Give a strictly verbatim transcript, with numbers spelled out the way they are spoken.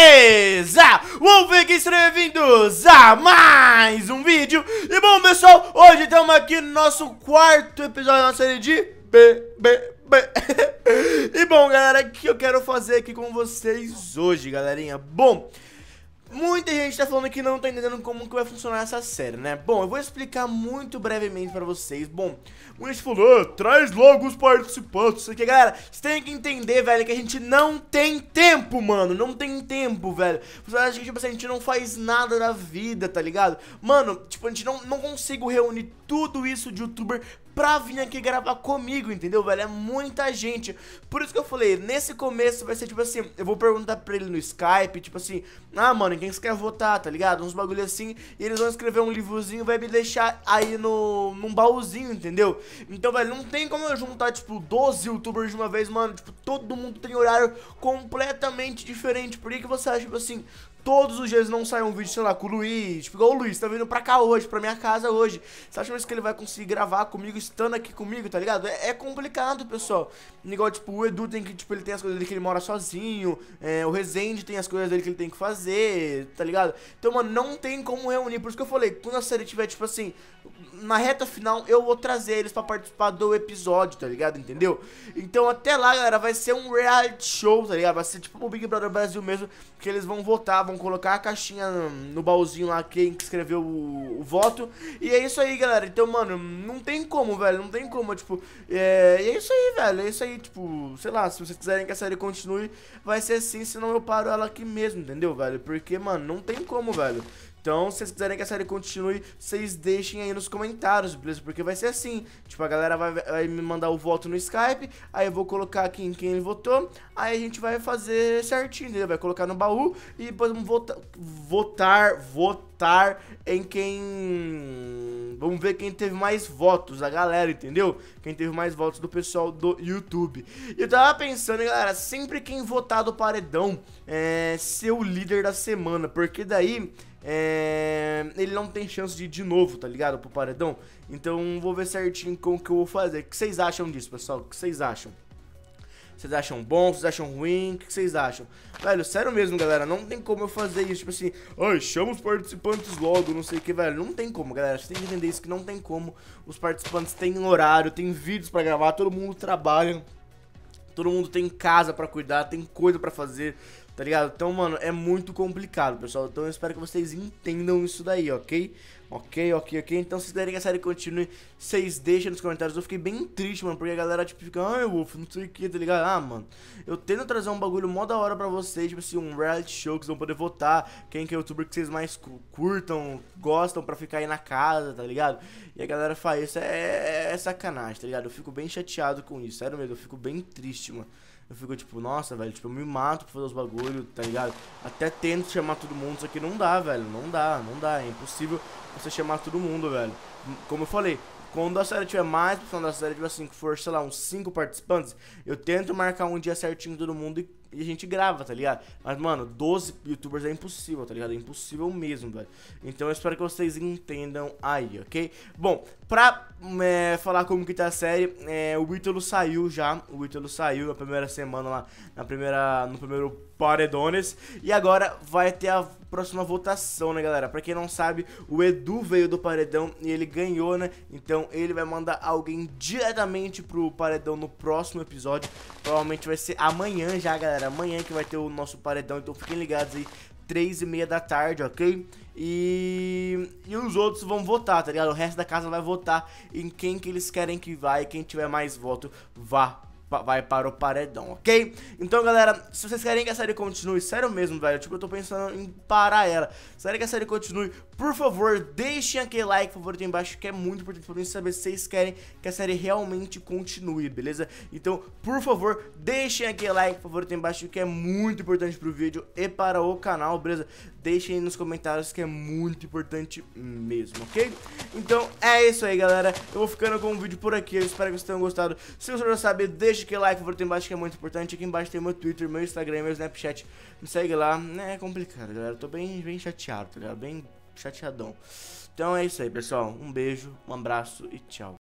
Beleza? Vamos ver aqui, sejam bem-vindos a mais um vídeo. E bom, pessoal, hoje estamos aqui no nosso quarto episódio da nossa série de B B B. E bom, galera, o que eu quero fazer aqui com vocês hoje, galerinha? Bom, muita gente tá falando que não tá entendendo como que vai funcionar essa série, né? Bom, eu vou explicar muito brevemente pra vocês. Bom, muita gente falou, ah, traz logo os participantes. Isso aqui, galera, vocês têm que entender, velho, que a gente não tem tempo, mano. Não tem tempo, velho. Vocês acham que, tipo assim, a gente não faz nada da vida, tá ligado? Mano, tipo, a gente não, não consigo reunir tudo isso de youtuber pra vir aqui gravar comigo, entendeu, velho? É muita gente. Por isso que eu falei, nesse começo vai ser tipo assim, eu vou perguntar pra ele no Skype, tipo assim, ah, mano, quem você quer votar, tá ligado? Uns bagulho assim, e eles vão escrever um livrozinho, vai me deixar aí no, num baúzinho, entendeu? Então, velho, não tem como eu juntar, tipo, doze youtubers de uma vez, mano. Tipo, todo mundo tem horário completamente diferente. Por que que você acha, tipo assim, todos os dias não sai um vídeo, sei lá, com o Luiz, tipo, igual o Luiz, tá vindo pra cá hoje, pra minha casa hoje. Você acha mesmo que ele vai conseguir gravar comigo, estando aqui comigo, tá ligado? É, é complicado, pessoal. Igual, tipo, o Edu tem que, tipo, ele tem as coisas dele que ele mora sozinho, é, o Rezende tem as coisas dele que ele tem que fazer, tá ligado? Então, mano, não tem como reunir, por isso que eu falei, quando a série tiver, tipo assim, na reta final, eu vou trazer eles pra participar do episódio, tá ligado? Entendeu? Então, até lá, galera, vai ser um reality show, tá ligado? Vai ser tipo o Big Brother Brasil mesmo, que eles vão votar, vão colocar a caixinha no, no baúzinho lá, quem escreveu o, o voto. E é isso aí, galera. Então, mano, não tem como, velho, não tem como, tipo, é, e é isso aí, velho, é isso aí, tipo, sei lá, se vocês quiserem que a série continue, vai ser assim, senão eu paro ela aqui mesmo, entendeu, velho? Porque, mano, não tem como, velho. Então, se vocês quiserem que a série continue, vocês deixem aí nos comentários, beleza? Porque vai ser assim, tipo, a galera vai, vai me mandar o voto no Skype, aí eu vou colocar aqui em quem ele votou, aí a gente vai fazer certinho, entendeu? Vai colocar no baú e depois vamos votar, votar, votar em quem... Vamos ver quem teve mais votos, a galera, entendeu? Quem teve mais votos do pessoal do YouTube. E eu tava pensando, galera, sempre quem votar do paredão é ser o líder da semana, porque daí... É, ele não tem chance de ir de novo, tá ligado? Pro paredão. Então vou ver certinho como que eu vou fazer. O que vocês acham disso, pessoal? O que vocês acham? Vocês acham bom? Vocês acham ruim? O que vocês acham? Velho, sério mesmo, galera, não tem como eu fazer isso, tipo assim, ai, chama os participantes logo, não sei o que, velho. Não tem como, galera, vocês têm que entender isso, que não tem como. Os participantes têm horário, tem vídeos pra gravar, todo mundo trabalha, todo mundo tem casa pra cuidar, tem coisa pra fazer, tá ligado? Então, mano, é muito complicado, pessoal. Então eu espero que vocês entendam isso daí, ok? Ok, ok, ok. Então, se vocês querem que a série continue, vocês deixem nos comentários. Eu fiquei bem triste, mano, porque a galera, tipo, fica, ai, Wolf, não sei o que, tá ligado? Ah, mano, eu tento trazer um bagulho mó da hora pra vocês, tipo assim, um reality show que vocês vão poder votar quem que é o youtuber que vocês mais curtam, gostam pra ficar aí na casa, tá ligado? E a galera faz isso, é, é sacanagem, tá ligado? Eu fico bem chateado com isso, sério mesmo, eu fico bem triste, mano. Eu fico tipo, nossa, velho, tipo, eu me mato pra fazer os bagulhos, tá ligado? Até tento chamar todo mundo, só que não dá, velho, não dá, não dá, é impossível você chamar todo mundo, velho. Como eu falei, quando a série tiver mais, quando a série tiver assim, que for, sei lá, uns cinco participantes, eu tento marcar um dia certinho todo mundo e, e a gente grava, tá ligado? Mas, mano, doze youtubers é impossível, tá ligado? É impossível mesmo, velho. Então eu espero que vocês entendam aí, ok? Bom, pra é, falar como que tá a série, é, o Ítalo saiu já, o Ítalo saiu na primeira semana lá, na primeira, no primeiro Paredones, e agora vai ter a próxima votação, né, galera? Pra quem não sabe, o Edu veio do paredão e ele ganhou, né? Então ele vai mandar alguém diretamente pro paredão no próximo episódio. Provavelmente vai ser amanhã já, galera. Amanhã que vai ter o nosso paredão, então fiquem ligados aí, três e meia da tarde, ok? E... e os outros vão votar, tá ligado? O resto da casa vai votar em quem que eles querem que vá, e quem tiver mais voto, vá. Vai para o paredão, ok? Então, galera, se vocês querem que a série continue, sério mesmo, velho, tipo, eu tô pensando em parar ela. Se querem que a série continue, por favor, deixem aquele like, favorito aí embaixo, que é muito importante pra mim saber se vocês querem que a série realmente continue, beleza? Então, por favor, deixem aquele like, favorito aí embaixo, que é muito importante pro vídeo e para o canal, beleza? Deixem aí nos comentários, que é muito importante mesmo, ok? Então, é isso aí, galera. Eu vou ficando com o vídeo por aqui, eu espero que vocês tenham gostado. Se você já sabe, deixa aquele like, favorito aí embaixo, que é muito importante. Aqui embaixo tem meu Twitter, meu Instagram, meu Snapchat. Me segue lá. É complicado, galera. Eu tô bem, bem chateado, tá ligado? Bem chateadão. Então é isso aí, pessoal. Um beijo, um abraço e tchau.